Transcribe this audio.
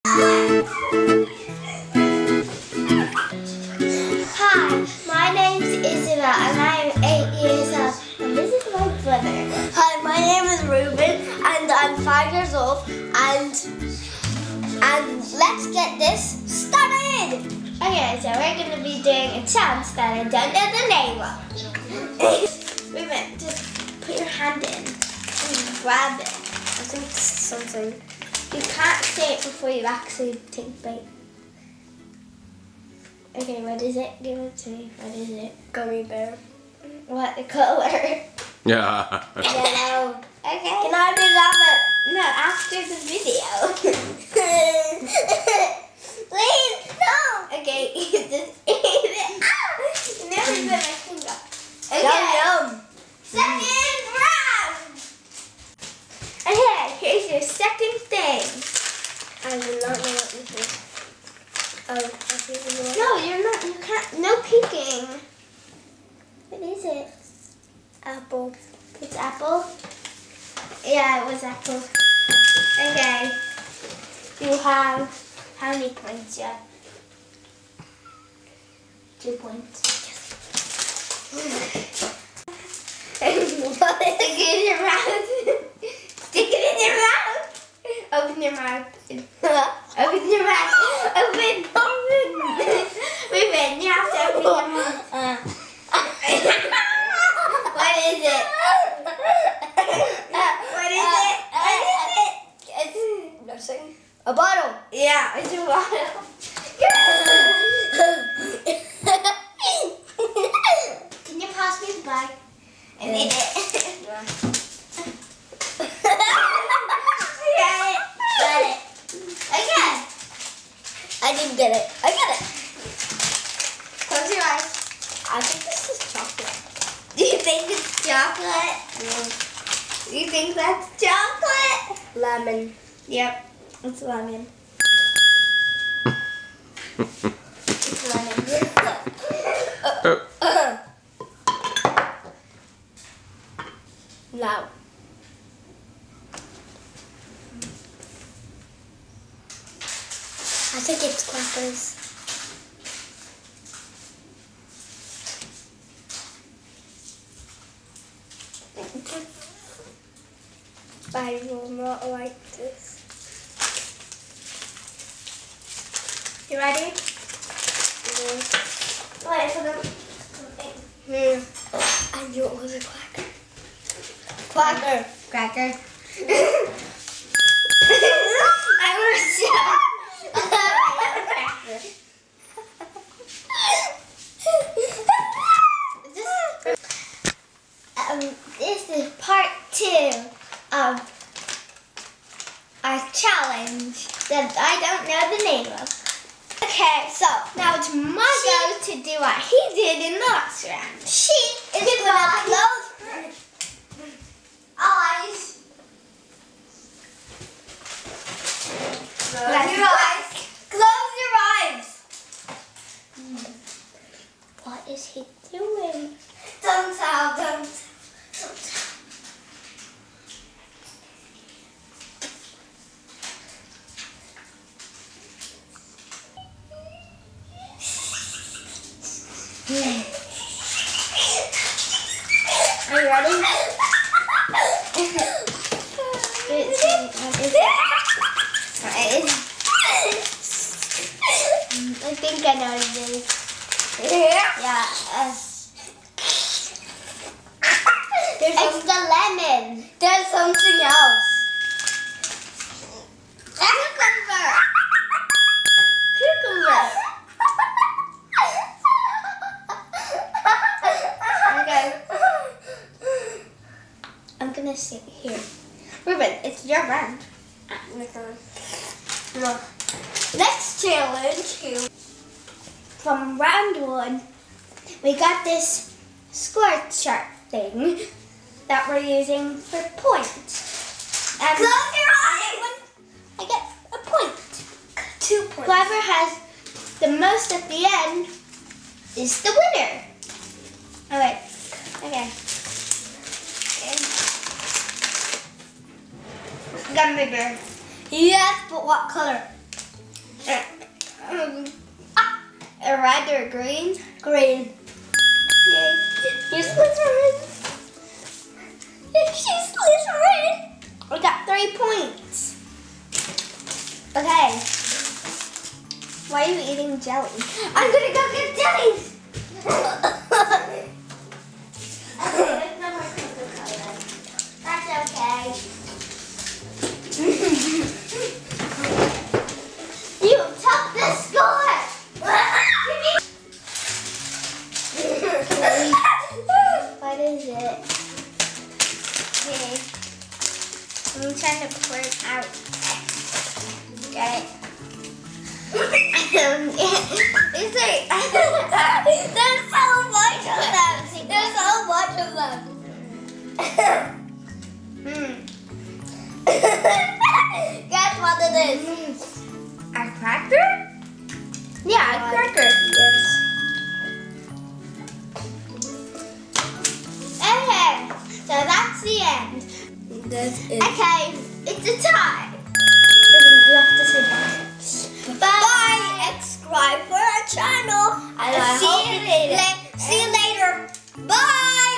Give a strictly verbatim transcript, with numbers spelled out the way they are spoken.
Hi, my name's Isabelle and I am eight years old and this is my brother. Hi, my name is Ruben and I'm five years old and and let's get this started. Okay, so we're going to be doing a challenge that I don't know the name of. Ruben, just put your hand in and grab it. I think this is something. You can't say it before you actually take bite. Okay, what is it? Give it to me. What is it? Gummy bear. What color? Yeah. Yellow. Okay. Can I do that? No, after the video. Please, no. Okay, just eat it. Ah! You never put my finger. Okay. Yum yum. Second round. Okay, here's your second thing. I do not know what this is. Oh, I think you know. No, you're not. You can't. No peeking. What is it? Apple. It's apple. Yeah, it was apple. Okay. You have how many points yet? Two points. Stick it in your mouth. Stick it in your mouth. Open your mouth. Open your mouth. Open. Open. Ruben, you have to open your mouth. Uh. What is it? What is it? What is it? It's nothing. A bottle. Yeah, it's a bottle. Can you pass me the bag? And eat it. Yeah. Got it. Got it. Okay. I didn't get it. I got it. Close your eyes. I think this is chocolate. Do you think it's chocolate? Yeah. You think that's chocolate? Lemon. Yep. It's lemon. It's lemon. Oh. No. I think it's crackers. I will not like this. You ready? Yeah. Wait for them. Hmm. I knew it was a cracker. Cracker. Cracker. I want to shout. Um, this is part two of our challenge that I don't know the name of. Okay, so now it's my go to do what he did in the last round. She is going to close her eyes. Close your eyes. Close your eyes. What is he doing? Don't tell, don't tell. Are you ready? It's, it's, I think I know what it is. Yeah. Uh, There's it's the lemon. There's something else. Cucumber. Cucumber. Okay. I'm gonna sit here. Ruben, it's your round. No. Next challenge. From round one, we got this score chart thing that we're using for points. And Close your eyes. I get a point. Two points. Whoever has the most at the end is the winner. All right. Okay. Gummy bear. Yes, but what color? Um, a red or green? Green. Yay. You're Slytherin. She's Slytherin. We got three points. Okay. Why are you eating jelly? I'm gonna go get jellies. There's no more Coca-Cola. That's okay. You took the score. What is it? Okay. I'm trying to pour it out. Got it. Um, is there, There's so much of them. There's so much of them. hmm. Guess what it is? A cracker? Yeah, a cracker. Yes. Okay, so that's the end. This is. Okay, it's a tie. You have to say bye. Bye. Bye. Subscribe for our channel. And I see hope you you later. la- See you later. Bye.